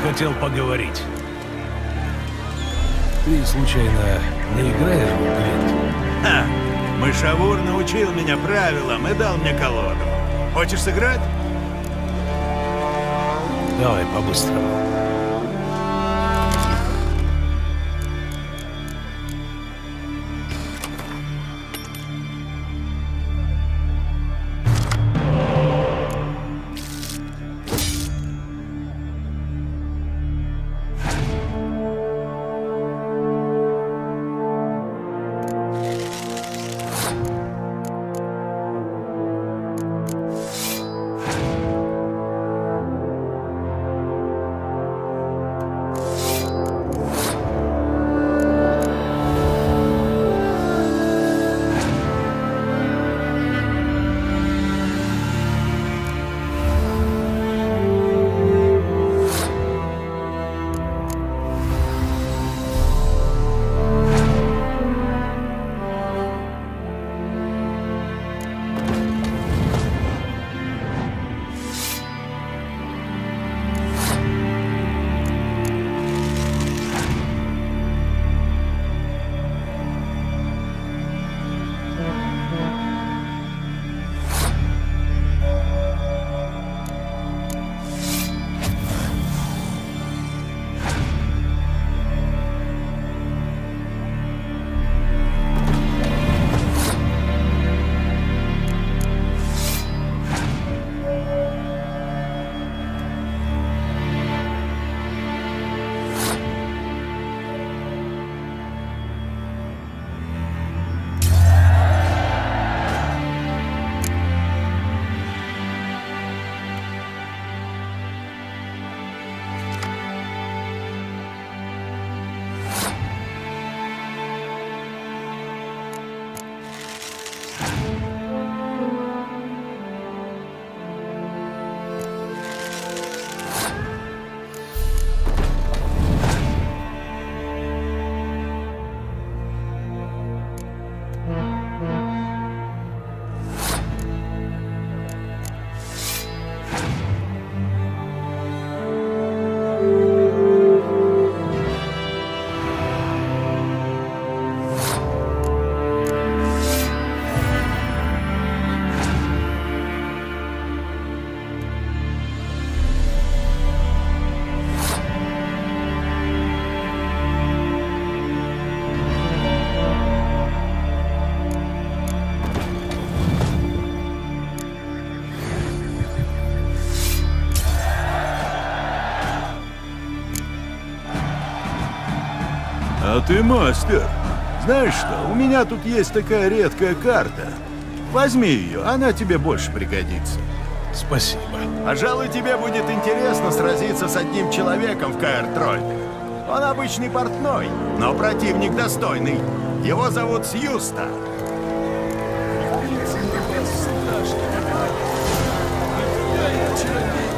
хотел поговорить. Ты, случайно, не играешь в Gwent? Ха! Мышавур научил меня правилам и дал мне колоду. Хочешь сыграть? Давай по-быстрому. А ты мастер. Знаешь что, у меня тут есть такая редкая карта. Возьми ее, она тебе больше пригодится. Спасибо. Пожалуй, тебе будет интересно сразиться с одним человеком в Каэр-Трольде. Он обычный портной, но противник достойный. Его зовут Сьюста. Страшно.